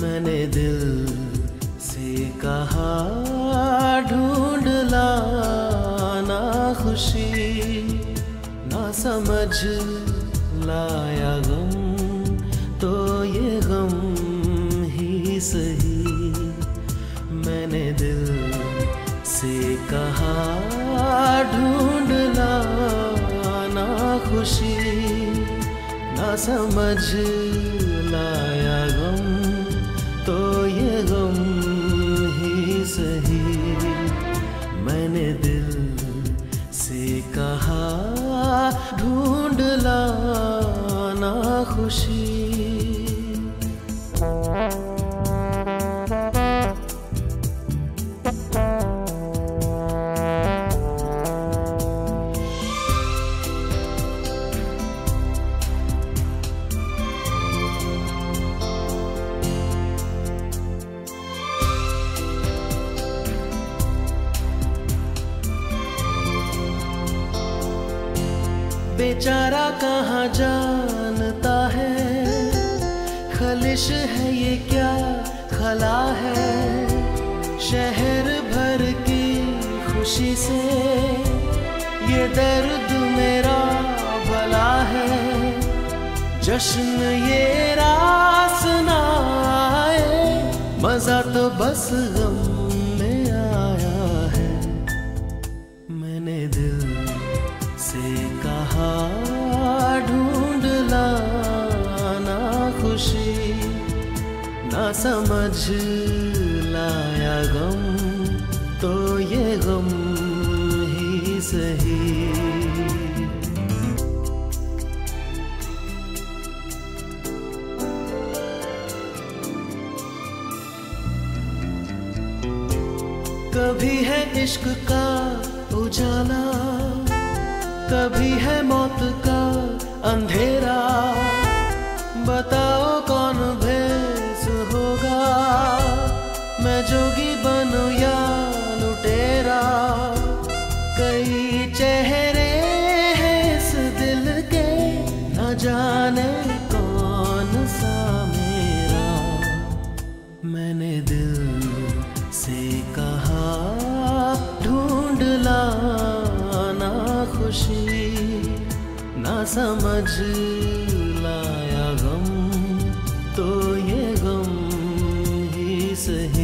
मैंने दिल से कहा ढूंढ लाना खुशी, ना समझ लाया गम तो ये गम ही सही। मैंने दिल से कहा ढूंढ लाना खुशी, ना समझ लाया गम तो ये गम ही सही। मैंने दिल से कहा ढूंढ लाना खुशी। बेचारा कहाँ जानता है, खलिश है ये क्या खला है। शहर भर की खुशी से ये दर्द मेरा भला है। जश्न ये रास ना आए, मजा तो बस गम में आया है। मैंने दिल से कहा ढूंढ लाना खुशी, ना समझ लाया गम तो ये गम ही सही। कभी है इश्क का उजाला, कभी है मौत का अंधेरा। बताओ कौन भेस होगा, मैं जोगी बनूं या लुटेरा। कई चेहरे हैं इस दिल के, न जाने कौन सा मेरा। मैंने दिल से कहा ढूंढ लाना खुशी, ना समझ लाया गम तो ये गम ही सही।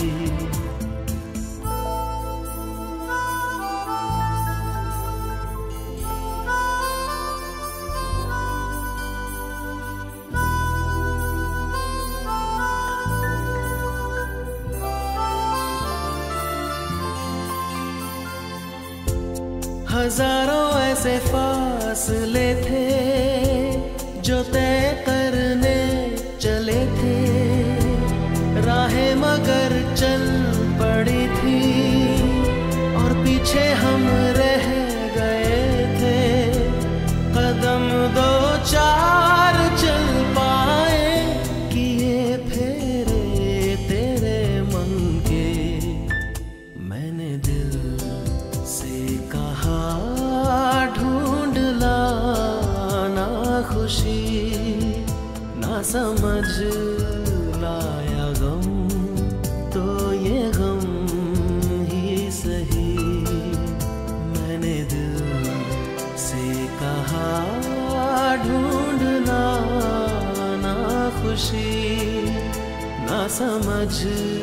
हजारों ऐसे फासले थे जो तय करने चले थे। राहें मगर चल पड़ी थी और पीछे हम रह गए थे। कदम दो चार चल पाए, किए फेरे तेरे मन के। मैंने दिल से कहा ढूंढ लाना खुशी, ना समझ लाया गम तो ये गम ही सही। मैंने दिल से कहा ढूंढ लाना खुशी, ना समझ